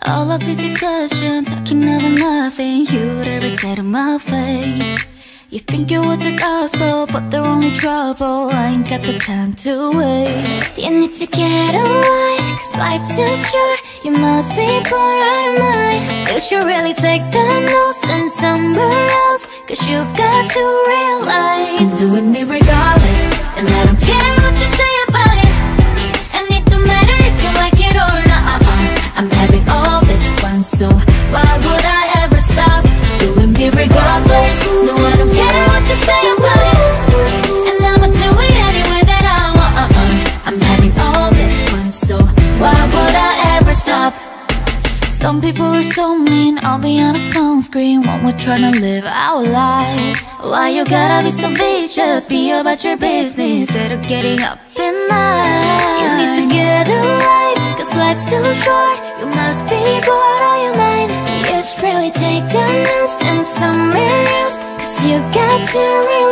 All of this discussion, talking about nothing you'd ever say to my face. You think you're with the gospel, but they're only trouble. I ain't got the time to waste. You need to get a life, 'cause life's too short. You must be bored out of mind. You should really take the notes and somewhere else, 'cause you've got to realize doing me regardless, and I don't care what you say about it. And it don't matter if you like it or not. I'm having all this fun, so why would I ever stop doing me regardless? No, I don't care what you say about it, and I'ma do it anyway that I want. I'm having all this fun, so why would I ever stop? Some people are so mean, I'll be on a phone screen when we're trying to live our lives. Why you gotta be so vicious? Be about your business instead of getting up in mine. You need to get a life, 'cause life's too short. You must be bored out of your mind. You should really take the notes and somewhere else, 'cause you got to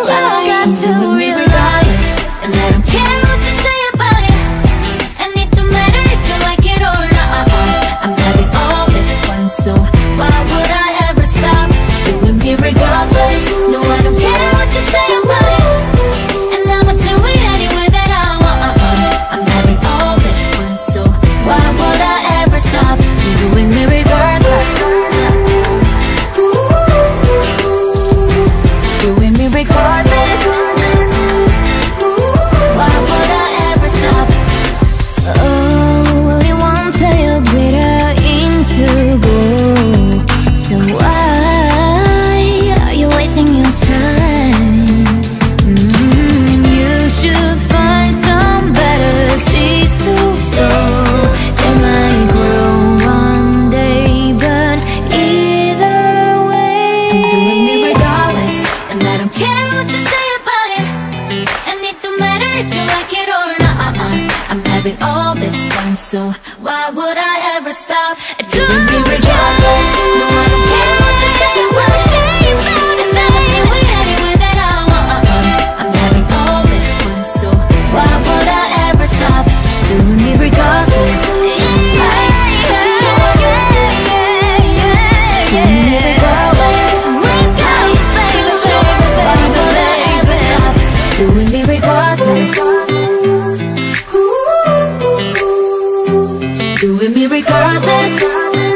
realize, and I don't care what you say about it. And it don't matter if you like it or not. I'm having all this fun, so why would I ever stop doing me regardless? No, I don't care what you say about it, and I'ma do it anyway that I want. I'm having all this fun, so why would I ever stop doing me regardless? Doing me regardless. Why would I ever stop? Oh, you won't tell your glitter into gold, so why are you wasting your time? You should find some better seeds to sow. They might grow one day, but either way, I'm doing me regardless, and I don't care what you say about it. And it don't matter if you like it or not. I'm having all this fun, so why would I ever stop doing me regardless? No, I don't care what you say about it, and I'ma do it anyway that I want. I'm having all this fun, so why would I ever stop doing me regardless? Doing me regardless. Doing me regardless.